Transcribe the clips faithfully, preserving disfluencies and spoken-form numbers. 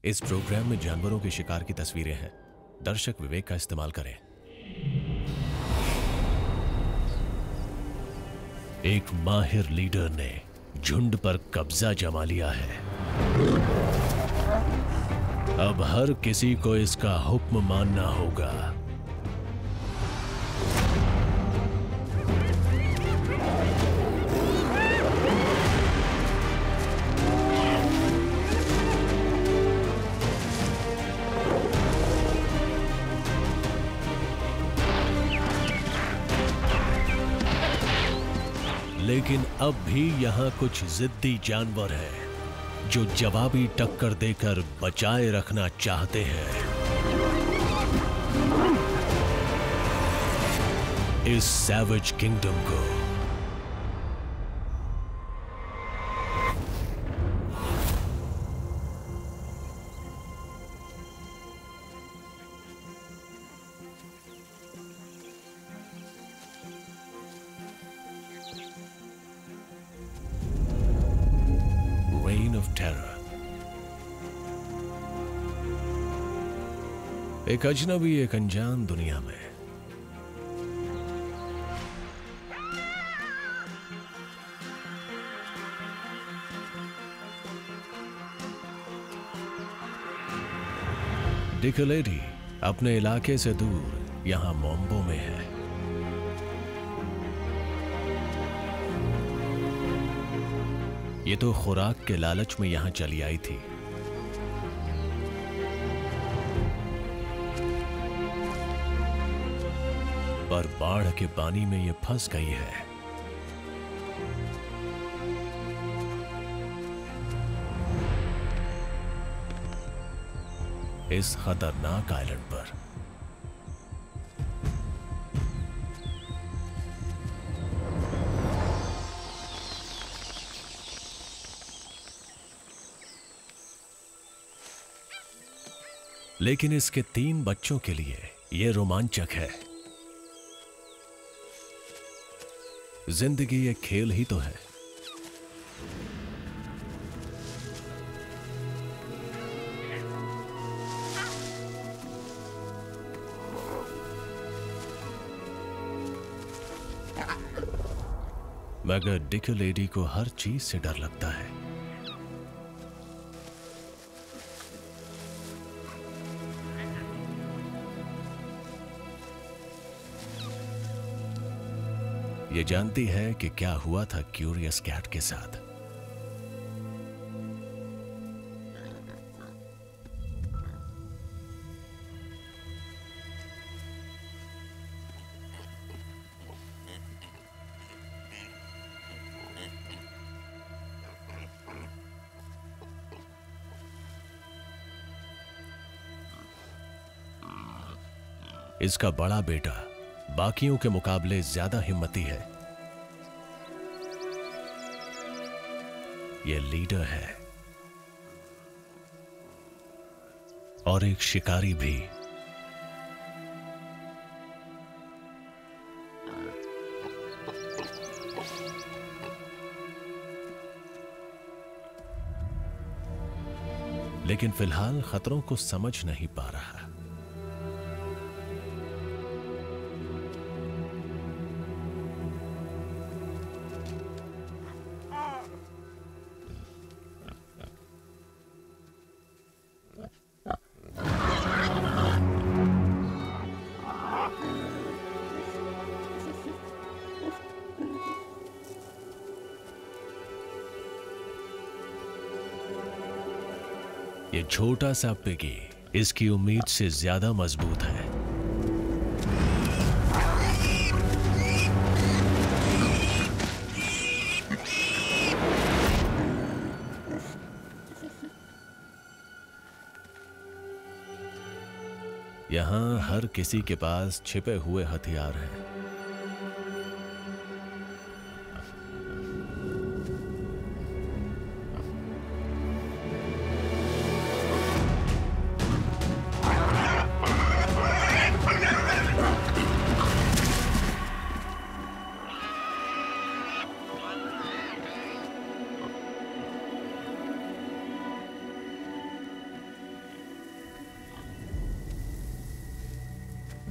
इस प्रोग्राम में जानवरों के शिकार की तस्वीरें हैं। दर्शक विवेक का इस्तेमाल करें। एक माहिर लीडर ने झुंड पर कब्जा जमा लिया है। अब हर किसी को इसका हुक्म मानना होगा। लेकिन अब भी यहां कुछ जिद्दी जानवर हैं जो जवाबी टक्कर देकर बचाए रखना चाहते हैं इस सैवेज किंगडम को। Reign of terror. एक अजनबी एक अनजान दुनिया में। डिकलेडी अपने इलाके से दूर यहां मोम्बो में है। ये तो खुराक के लालच में यहां चली आई थी। पर बाढ़ के पानी में ये फंस गई है। इस खतरनाक आइलैंड पर लेकिन इसके तीन बच्चों के लिए यह रोमांचक है। जिंदगी एक खेल ही तो है। मगर डिकलेडी को हर चीज से डर लगता है। ये जानती है कि क्या हुआ था क्यूरियस कैट के साथ। इसका बड़ा बेटा बाकियों के मुकाबले ज्यादा हिम्मती है। यह लीडर है और एक शिकारी भी। लेकिन फिलहाल खतरों को समझ नहीं पा रहा। ये छोटा सा पिगी इसकी उम्मीद से ज्यादा मजबूत है। यहां हर किसी के पास छिपे हुए हथियार हैं।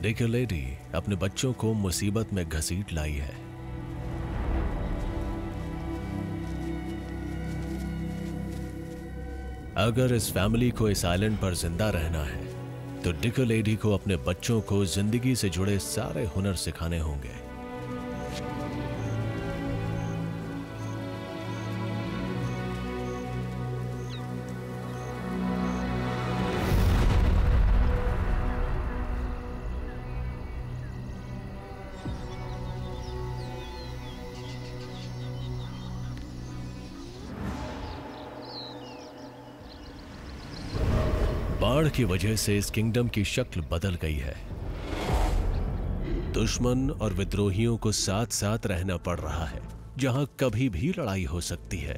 देखिए लेडी अपने बच्चों को मुसीबत में घसीट लाई है। अगर इस फैमिली को इस आइलैंड पर जिंदा रहना है तो डिको लेडी को अपने बच्चों को जिंदगी से जुड़े सारे हुनर सिखाने होंगे। बाढ़ की वजह से इस किंगडम की शक्ल बदल गई है। दुश्मन और विद्रोहियों को साथ साथ रहना पड़ रहा है, जहां कभी भी लड़ाई हो सकती है।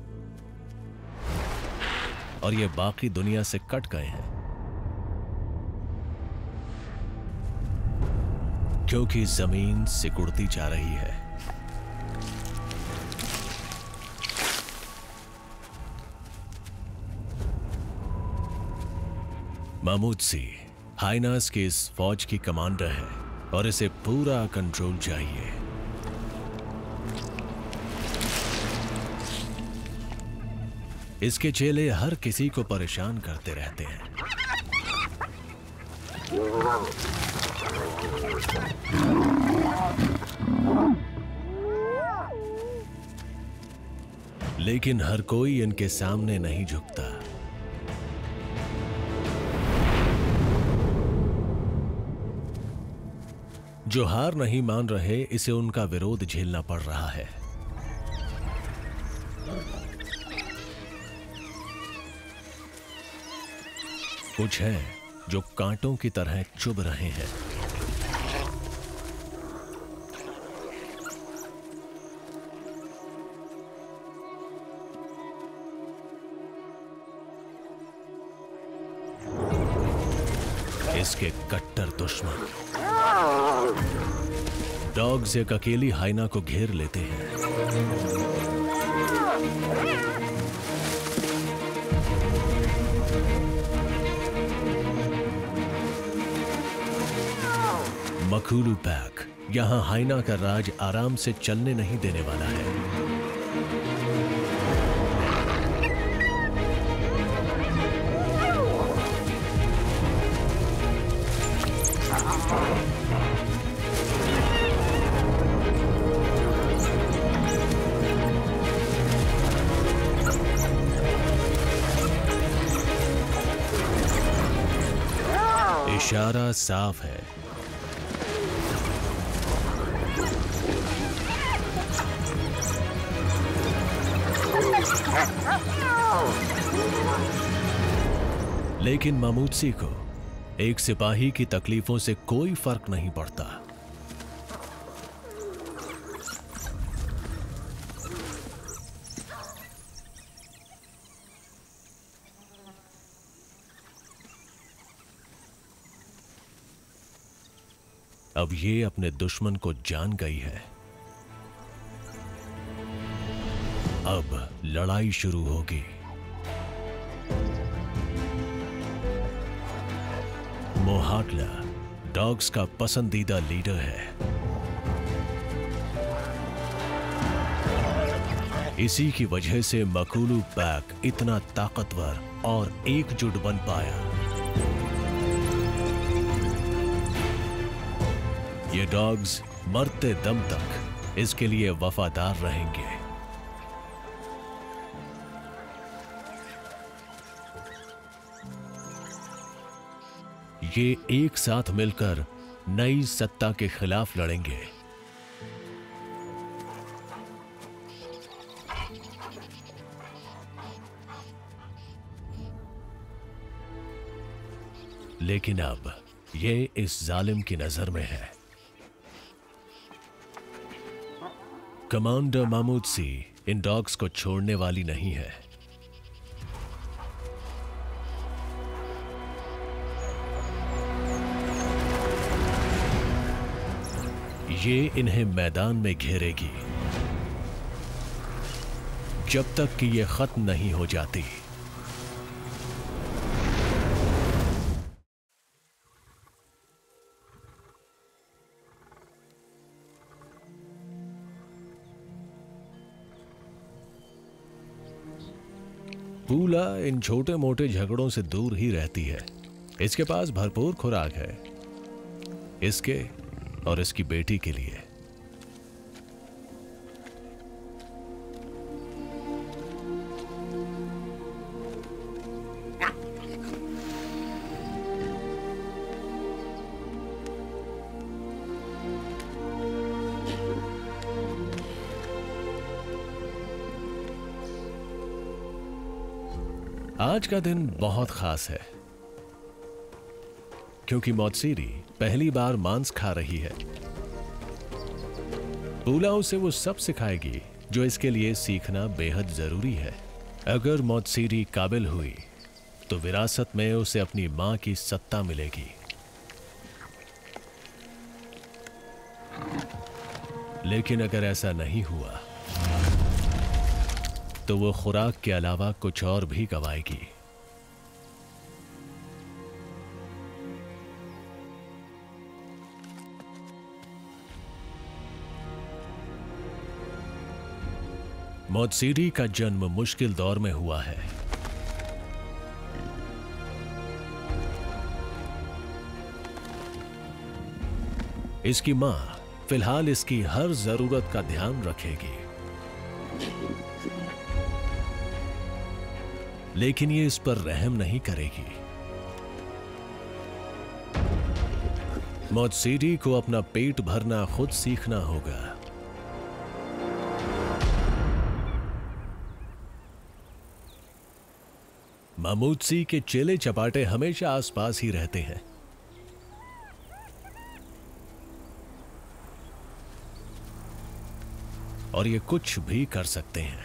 और ये बाकी दुनिया से कट गए हैं क्योंकि जमीन सिकुड़ती जा रही है। मामूदसी हाइनास की इस फौज की कमांडर है और इसे पूरा कंट्रोल चाहिए। इसके चेले हर किसी को परेशान करते रहते हैं। लेकिन हर कोई इनके सामने नहीं झुकता। जो हार नहीं मान रहे, इसे उनका विरोध झेलना पड़ रहा है। कुछ है जो कांटों की तरह चुभ रहे हैं। इसके कट्टर दुश्मन डॉग्स एक अकेली हाइना को घेर लेते हैं। मकूलू पैक यहां हाइना का राज आराम से चलने नहीं देने वाला है। इशारा साफ है। लेकिन मामूदसी को एक सिपाही की तकलीफों से कोई फर्क नहीं पड़ता। अब ये अपने दुश्मन को जान गई है। अब लड़ाई शुरू होगी। मोहाटला डॉग्स का पसंदीदा लीडर है। इसी की वजह से मकूलू पैक इतना ताकतवर और एकजुट बन पाया। ये डॉग्स मरते दम तक इसके लिए वफादार रहेंगे। ये एक साथ मिलकर नई सत्ता के खिलाफ लड़ेंगे। लेकिन अब ये इस जालिम की नजर में है। कमांडर मामूदसी इन डॉग्स को छोड़ने वाली नहीं है। ये इन्हें मैदान में घेरेगी जब तक कि ये खत्म नहीं हो जाती। पूला इन छोटे मोटे झगड़ों से दूर ही रहती है। इसके पास भरपूर खुराक है, इसके और इसकी बेटी के लिए। आज का दिन बहुत खास है क्योंकि मौतसीरी पहली बार मांस खा रही है। पूला उसे वो सब सिखाएगी जो इसके लिए सीखना बेहद जरूरी है। अगर मौतसीरी काबिल हुई तो विरासत में उसे अपनी मां की सत्ता मिलेगी। लेकिन अगर ऐसा नहीं हुआ तो वो खुराक के अलावा कुछ और भी गवाएगी। मौतसीरी का जन्म मुश्किल दौर में हुआ है। इसकी मां फिलहाल इसकी हर जरूरत का ध्यान रखेगी, लेकिन ये इस पर रहम नहीं करेगी। मौतसीरी को अपना पेट भरना खुद सीखना होगा। मामूदसी के चेले चपाटे हमेशा आसपास ही रहते हैं। और ये कुछ भी कर सकते हैं।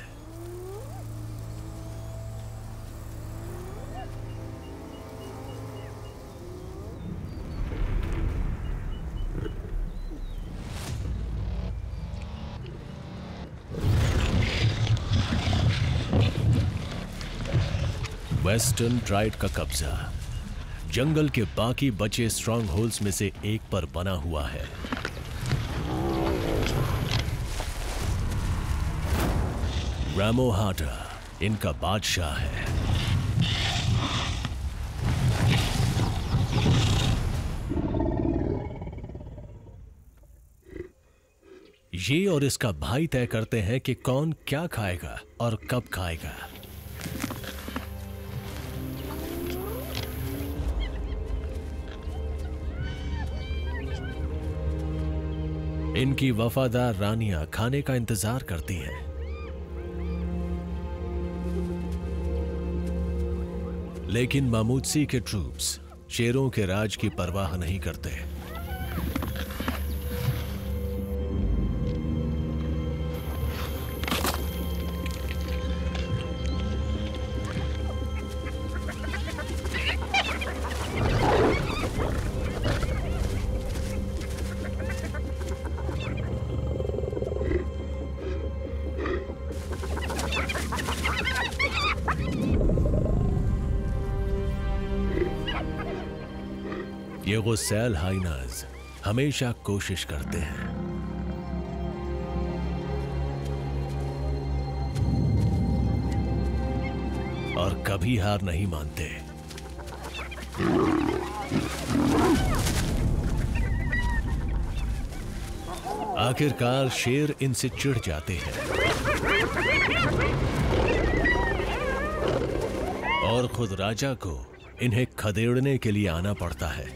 वेस्टर्न ट्राइड का कब्जा जंगल के बाकी बचे स्ट्रॉन्ग होल्ड्स में से एक पर बना हुआ है। रामो हाटा इनका बादशाह है। ये और इसका भाई तय करते हैं कि कौन क्या खाएगा और कब खाएगा। इनकी वफादार रानियां खाने का इंतजार करती हैं। लेकिन मामूदसी के ट्रूप्स शेरों के राज की परवाह नहीं करते। ये गुस्सैल हाइनाज हमेशा कोशिश करते हैं। और कभी हार नहीं मानते। आखिरकार शेर इनसे चिढ़ जाते हैं और खुद राजा को इन्हें खदेड़ने के लिए आना पड़ता है।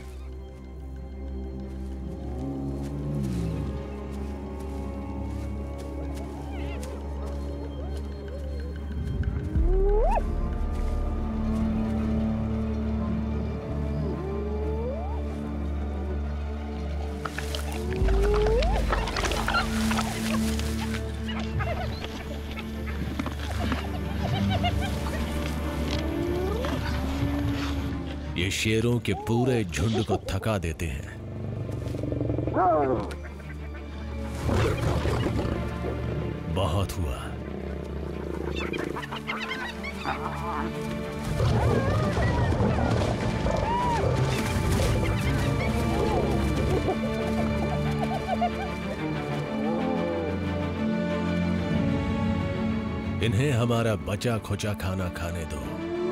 ये शेरों के पूरे झुंड को थका देते हैं। बहुत हुआ। इन्हें हमारा बचा खुचा खाना खाने दो।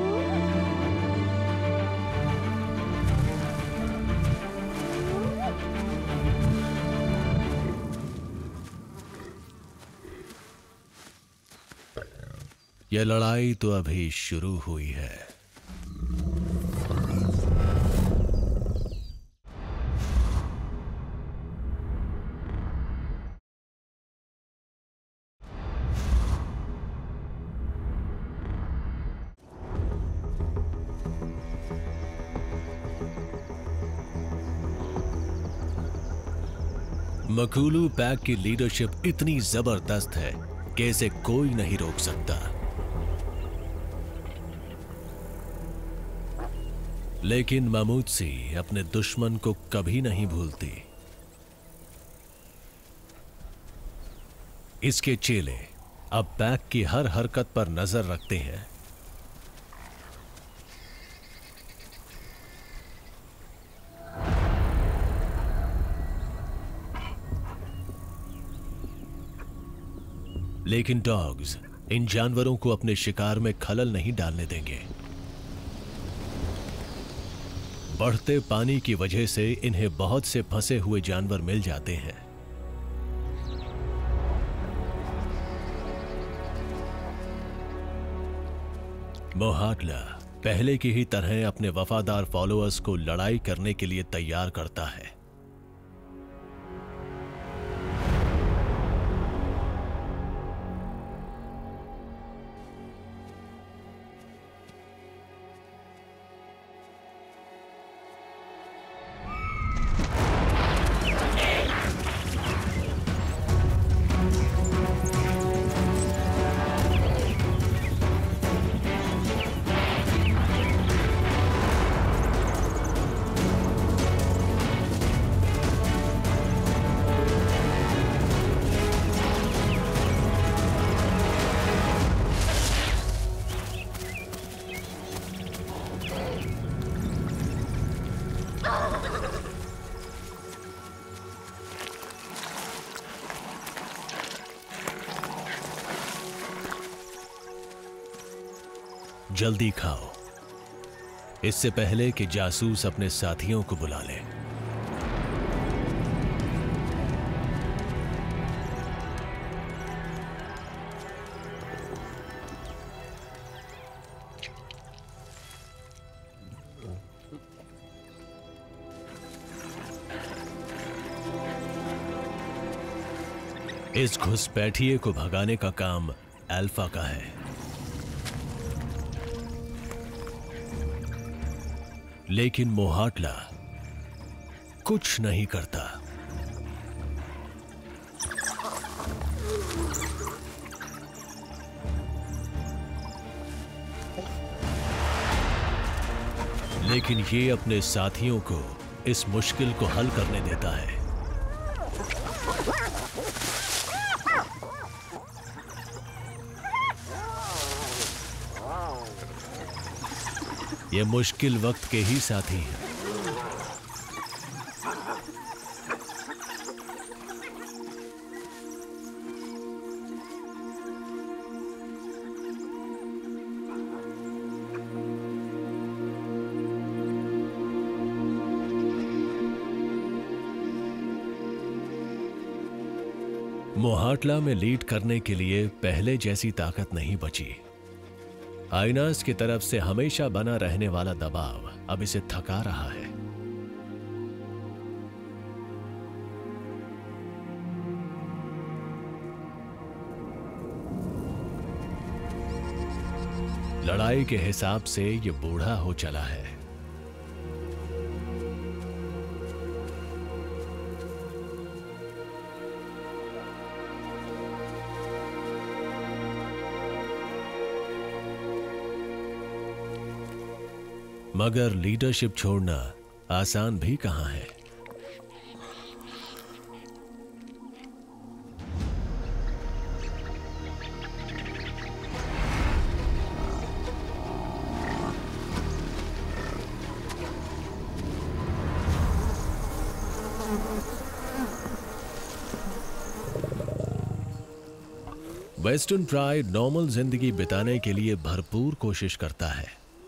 यह लड़ाई तो अभी शुरू हुई है। मकूलू पैक की लीडरशिप इतनी जबरदस्त है कि इसे कोई नहीं रोक सकता। लेकिन मामूत्सी अपने दुश्मन को कभी नहीं भूलती। इसके चेले अब पैक की हर हरकत पर नजर रखते हैं। लेकिन डॉग्स इन जानवरों को अपने शिकार में खलल नहीं डालने देंगे। बढ़ते पानी की वजह से इन्हें बहुत से फंसे हुए जानवर मिल जाते हैं। मोहाटला पहले की ही तरह अपने वफादार फॉलोअर्स को लड़ाई करने के लिए तैयार करता है। जल्दी खाओ, इससे पहले कि जासूस अपने साथियों को बुला ले। इस घुसपैठिए को भगाने का काम अल्फा का है। लेकिन मोहाटला कुछ नहीं करता। लेकिन ये अपने साथियों को इस मुश्किल को हल करने देता है। ये मुश्किल वक्त के ही साथी हैं। मोहाटला में लीड करने के लिए पहले जैसी ताकत नहीं बची। आइनास की तरफ से हमेशा बना रहने वाला दबाव अब इसे थका रहा है। लड़ाई के हिसाब से ये बूढ़ा हो चला है। मगर लीडरशिप छोड़ना आसान भी कहां है। वेस्टर्न प्राइड नॉर्मल जिंदगी बिताने के लिए भरपूर कोशिश करता है,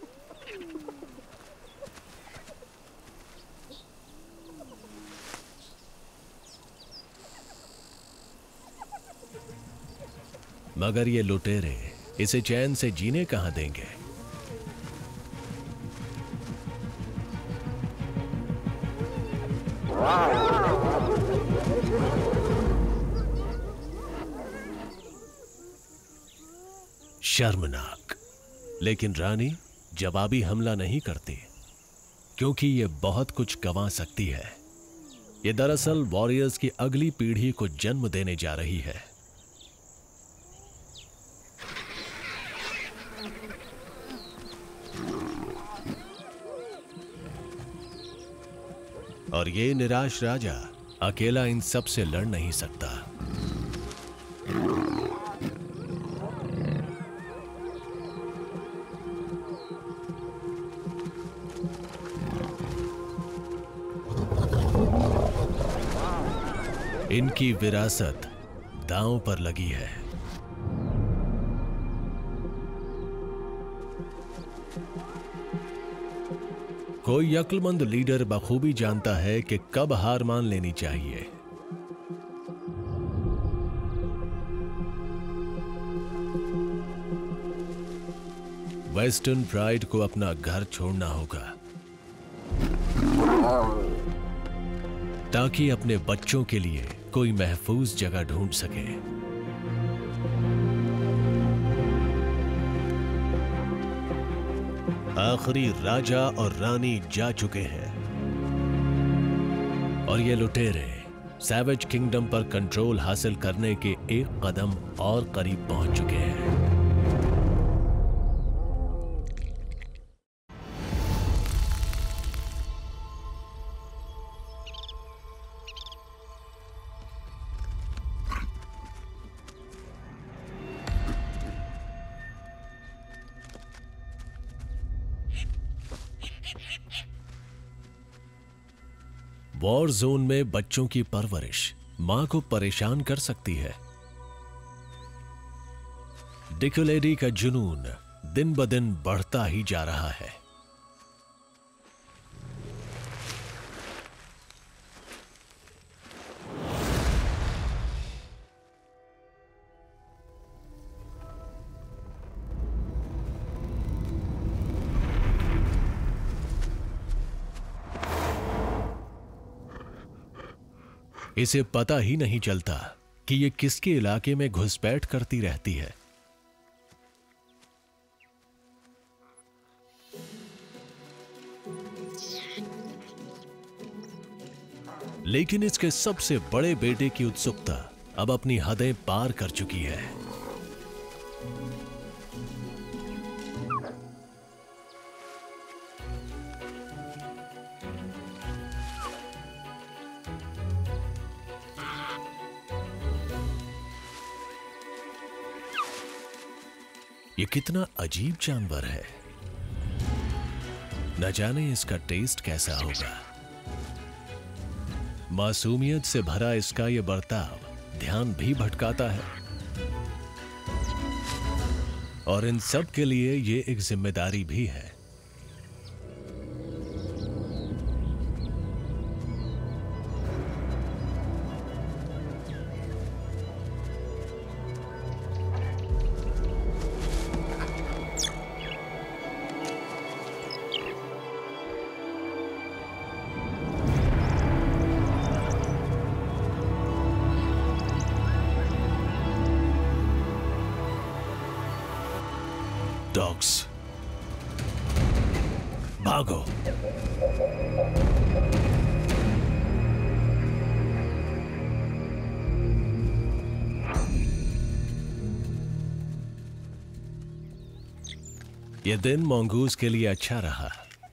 मगर ये लुटेरे इसे चैन से जीने कहां देंगे। शर्मनाक। लेकिन रानी जवाबी हमला नहीं करती, क्योंकि ये बहुत कुछ गंवा सकती है। ये दरअसल वॉरियर्स की अगली पीढ़ी को जन्म देने जा रही है। और ये निराश राजा अकेला इन सब से लड़ नहीं सकता। इनकी विरासत दांव पर लगी है। कोई अक्लमंद लीडर बखूबी जानता है कि कब हार मान लेनी चाहिए। वेस्टर्न प्राइड को अपना घर छोड़ना होगा ताकि अपने बच्चों के लिए कोई महफूज जगह ढूंढ सके। आखिरी राजा और रानी जा चुके हैं और ये लुटेरे सैवेज किंगडम पर कंट्रोल हासिल करने के एक कदम और करीब पहुंच चुके हैं। वॉर जोन में बच्चों की परवरिश मां को परेशान कर सकती है। डिकोलेडी का जुनून दिन ब दिन बढ़ता ही जा रहा है। इसे पता ही नहीं चलता कि ये किसके इलाके में घुसपैठ करती रहती है। लेकिन इसके सबसे बड़े बेटे की उत्सुकता अब अपनी हदें पार कर चुकी है। ये कितना अजीब जानवर है, न जाने इसका टेस्ट कैसा होगा। मासूमियत से भरा इसका ये बर्ताव ध्यान भी भटकाता है और इन सब के लिए ये एक जिम्मेदारी भी है। डॉग्स, भागो। यह दिन मंगूज के लिए अच्छा रहा।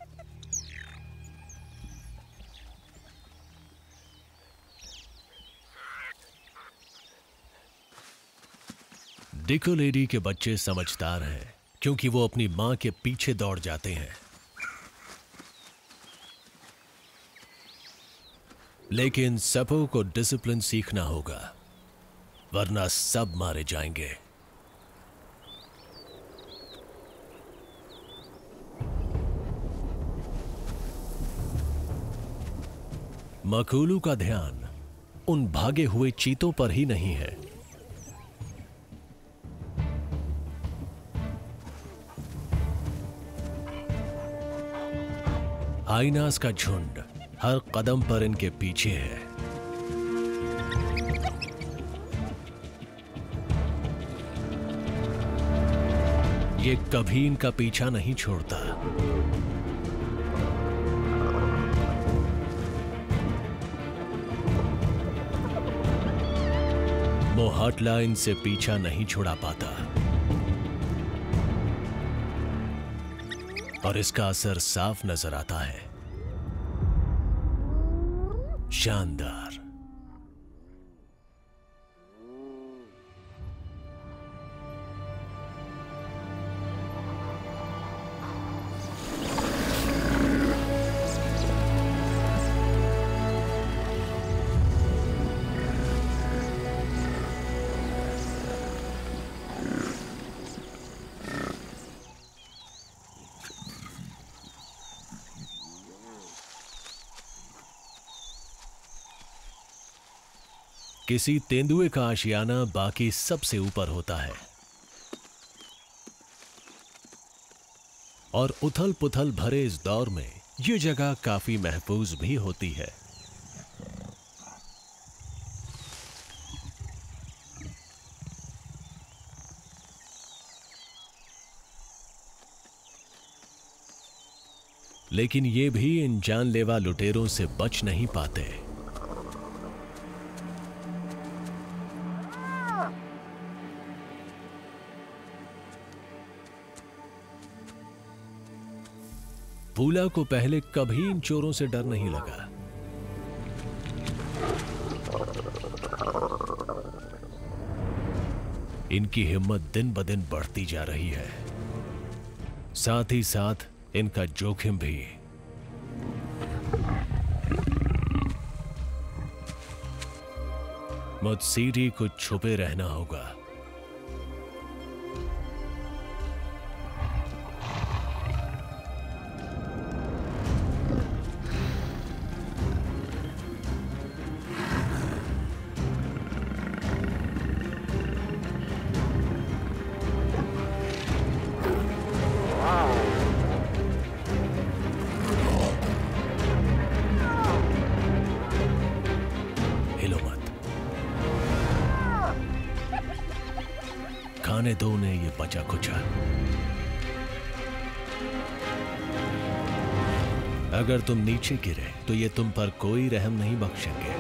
डिकोलेडी के बच्चे समझदार हैं क्योंकि वो अपनी मां के पीछे दौड़ जाते हैं, लेकिन सबों को डिसिप्लिन सीखना होगा, वरना सब मारे जाएंगे। मकूलू का ध्यान उन भागे हुए चीतों पर ही नहीं है। हाइनास का झुंड हर कदम पर इनके पीछे है। ये कभी इनका पीछा नहीं छोड़ता। मोहटला इनसे पीछा नहीं छुड़ा पाता और इसका असर साफ नजर आता है। शानदार। किसी तेंदुए का आशियाना बाकी सबसे ऊपर होता है और उथल पुथल भरे इस दौर में यह जगह काफी महफूज भी होती है। लेकिन ये भी इन जानलेवा लुटेरों से बच नहीं पाते। पूला को पहले कभी इन चोरों से डर नहीं लगा। इनकी हिम्मत दिन ब दिन बढ़ती जा रही है, साथ ही साथ इनका जोखिम भी। मुझसे को छुपे रहना होगा। खाने दो ने ये बचा खुचा। अगर तुम नीचे गिरे तो ये तुम पर कोई रहम नहीं बख्शेंगे।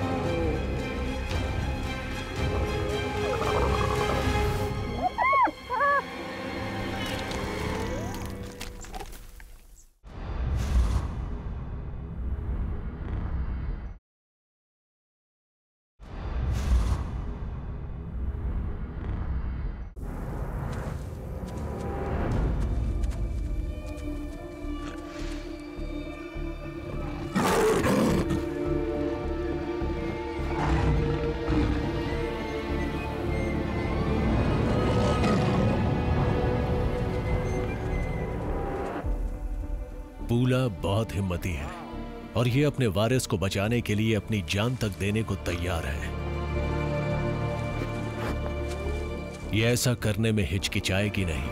पूला बहुत हिम्मती है और ये अपने वारिस को बचाने के लिए अपनी जान तक देने को तैयार है। ये ऐसा करने में हिचकिचाएगी नहीं।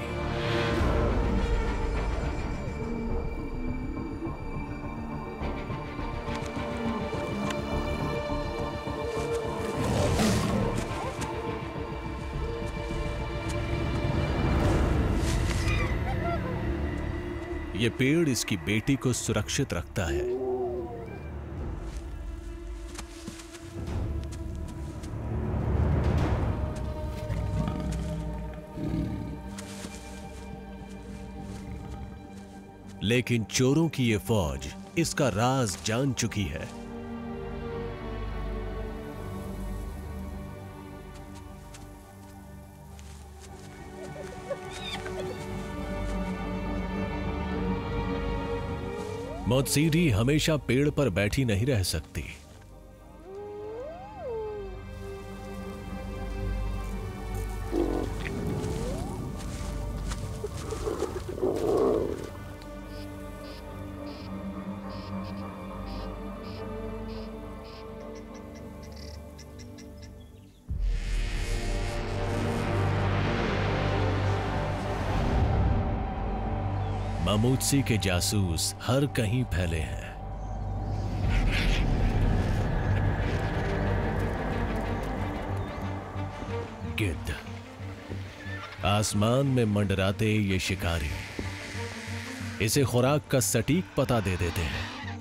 ये पेड़ इसकी बेटी को सुरक्षित रखता है। लेकिन चोरों की ये फौज इसका राज जान चुकी है। मोत्सीरी हमेशा पेड़ पर बैठी नहीं रह सकती। मामूदसी के जासूस हर कहीं फैले हैं। गिद्ध, आसमान में मंडराते ये शिकारी इसे खुराक का सटीक पता दे देते हैं।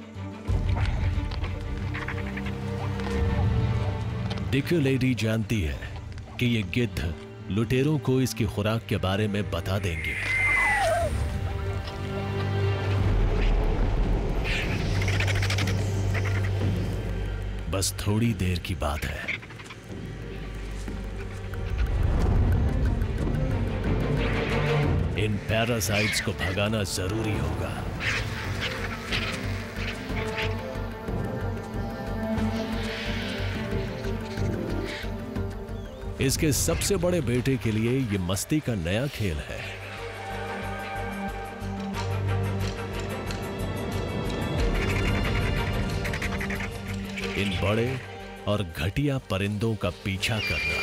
डिको लेडी जानती है कि ये गिद्ध लुटेरों को इसकी खुराक के बारे में बता देंगे। बस थोड़ी देर की बात है। इन पैरासाइट्स को भगाना जरूरी होगा। इसके सबसे बड़े बेटे के लिए यह मस्ती का नया खेल है। इन बड़े और घटिया परिंदों का पीछा करना।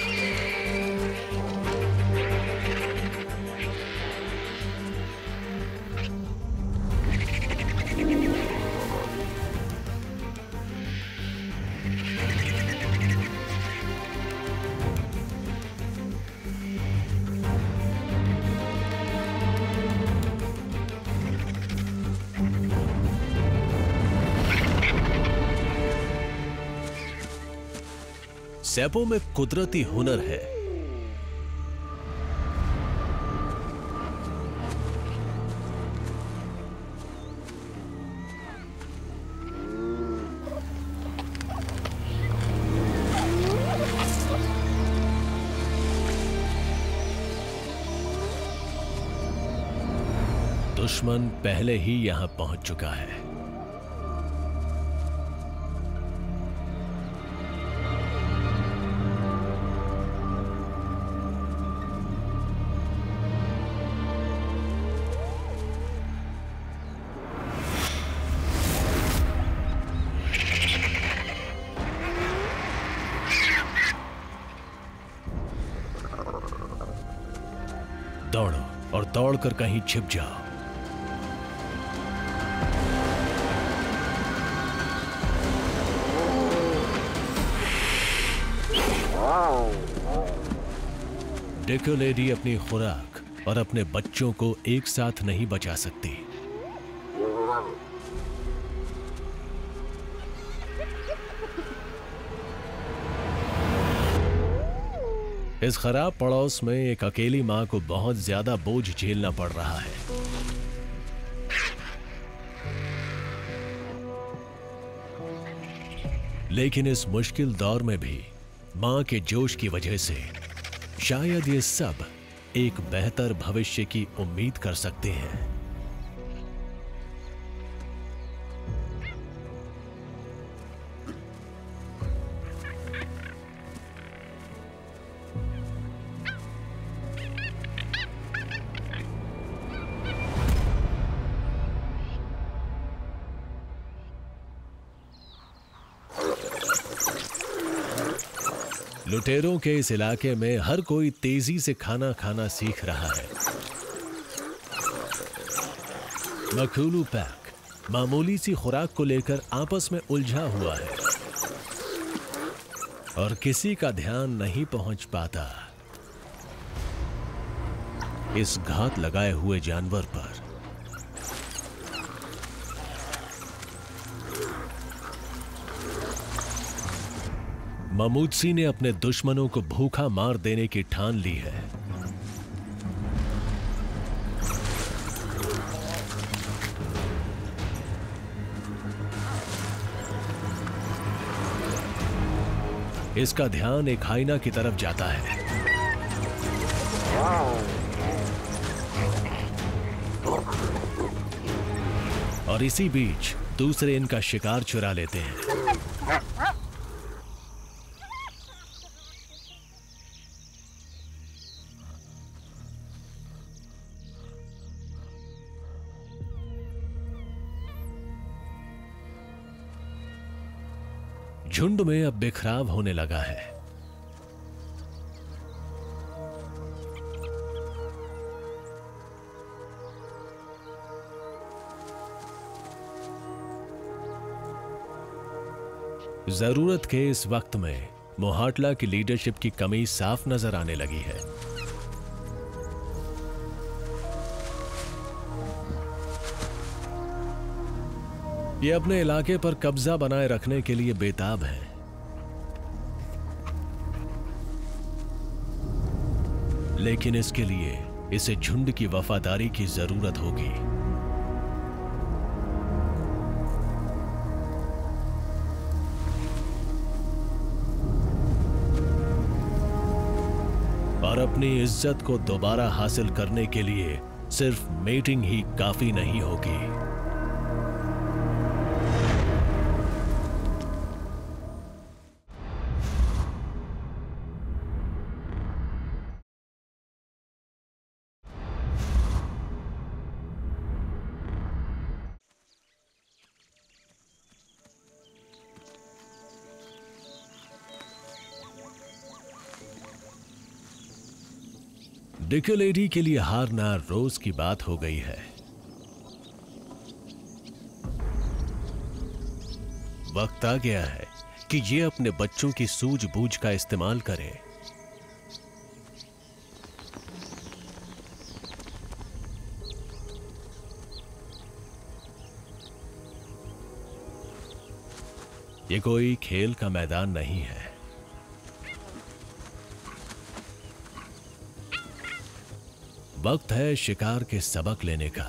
सैपो में कुदरती हुनर है। दुश्मन पहले ही यहां पहुंच चुका है। दौड़ो और दौड़कर कहीं छिप जाओ। डिको लेडी अपनी खुराक और अपने बच्चों को एक साथ नहीं बचा सकती। इस खराब पड़ोस में एक अकेली मां को बहुत ज्यादा बोझ झेलना पड़ रहा है। लेकिन इस मुश्किल दौर में भी मां के जोश की वजह से शायद ये सब एक बेहतर भविष्य की उम्मीद कर सकते हैं। लुटेरों के इस इलाके में हर कोई तेजी से खाना खाना सीख रहा है। मखूलू पैक मामूली सी खुराक को लेकर आपस में उलझा हुआ है और किसी का ध्यान नहीं पहुंच पाता इस घात लगाए हुए जानवर पर। मामूदसी ने अपने दुश्मनों को भूखा मार देने की ठान ली है। इसका ध्यान एक हाइना की तरफ जाता है। और इसी बीच दूसरे इनका शिकार चुरा लेते हैं। झुंड में अब बिखराव होने लगा है। जरूरत के इस वक्त में मोहाटला की लीडरशिप की कमी साफ नजर आने लगी है। ये अपने इलाके पर कब्जा बनाए रखने के लिए बेताब है। लेकिन इसके लिए इसे झुंड की वफादारी की जरूरत होगी। और अपनी इज्जत को दोबारा हासिल करने के लिए सिर्फ मेटिंग ही काफी नहीं होगी। डिकेलेडी के लिए हारना रोज की बात हो गई है। वक्त आ गया है कि ये अपने बच्चों की सूझबूझ का इस्तेमाल करे। ये कोई खेल का मैदान नहीं है। वक्त है शिकार के सबक लेने का।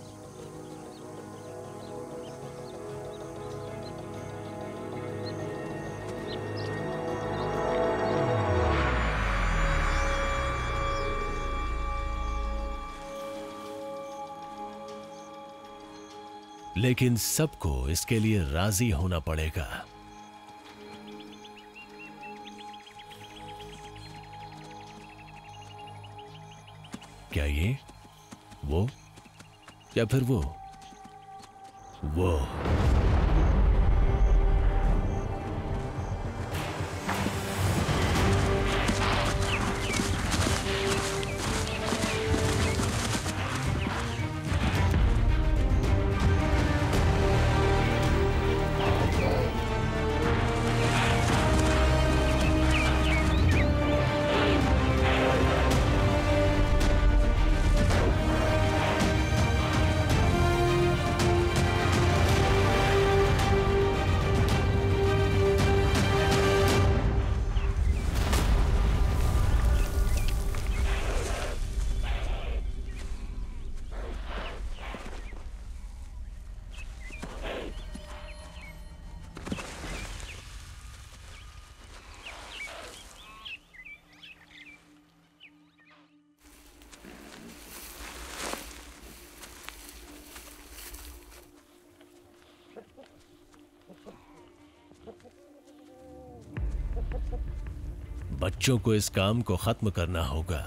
लेकिन सबको इसके लिए राजी होना पड़ेगा। क्या ये वो या फिर वो वो बच्चों को इस काम को खत्म करना होगा।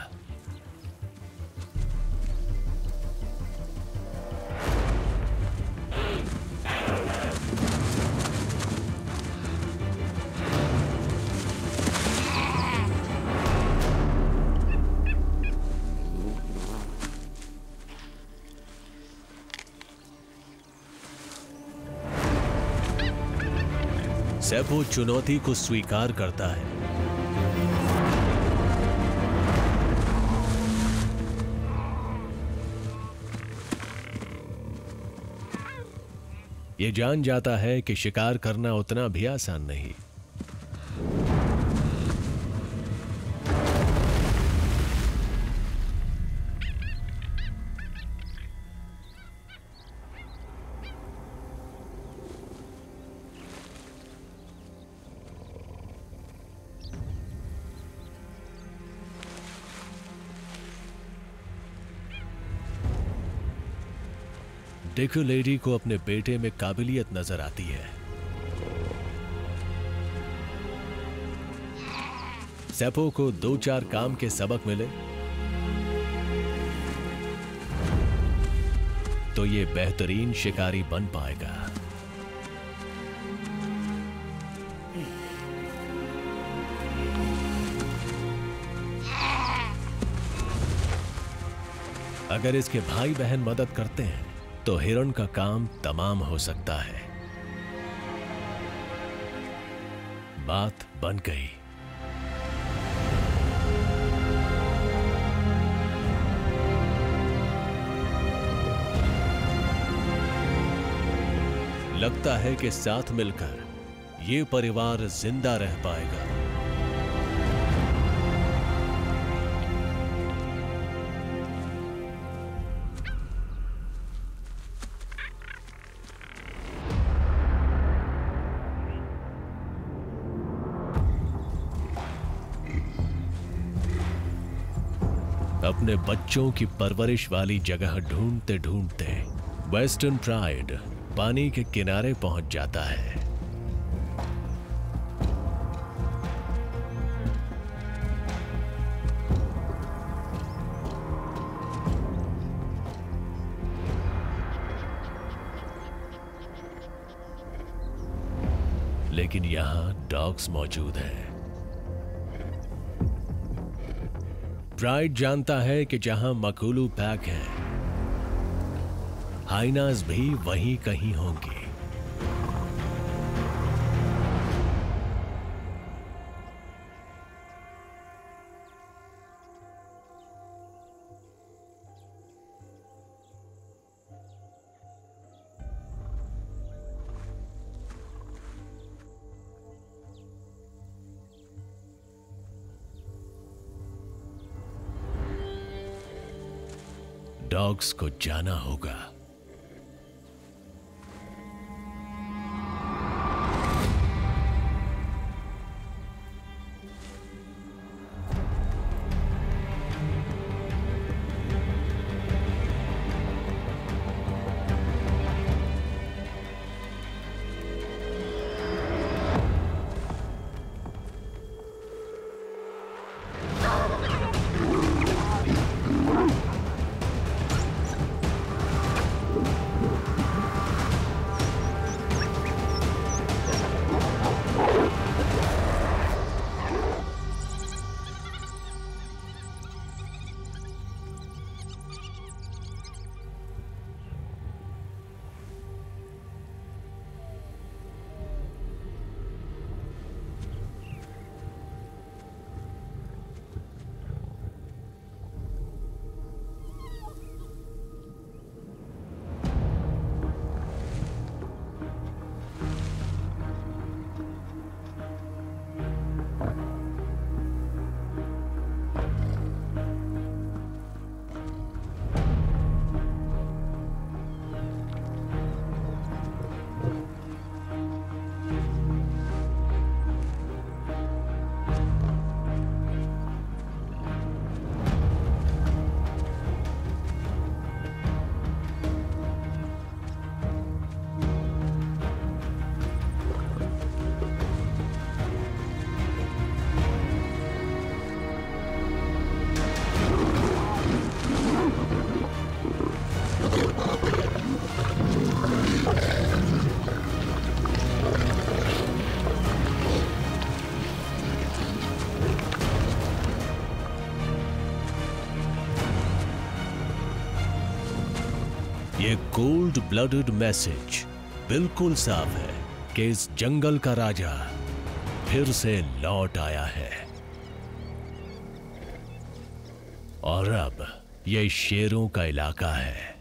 सेपो चुनौती को स्वीकार करता है। ये जान जाता है कि शिकार करना उतना भी आसान नहीं। डिकेलेडी को अपने बेटे में काबिलियत नजर आती है। सेपो को दो चार काम के सबक मिले तो ये बेहतरीन शिकारी बन पाएगा। अगर इसके भाई बहन मदद करते हैं तो हिरण का काम तमाम हो सकता है। बात बन गई। लगता है कि साथ मिलकर ये परिवार जिंदा रह पाएगा। अपने बच्चों की परवरिश वाली जगह ढूंढते ढूंढते वेस्टर्न प्राइड पानी के किनारे पहुंच जाता है। लेकिन यहां डॉग्स मौजूद हैं। प्राइड जानता है कि जहां मकुलू पैक है, हाइनास भी वहीं कहीं होंगी। डॉग्स को जाना होगा। ये कोल्ड ब्लडेड मैसेज बिल्कुल साफ है कि इस जंगल का राजा फिर से लौट आया है और अब ये शेरों का इलाका है।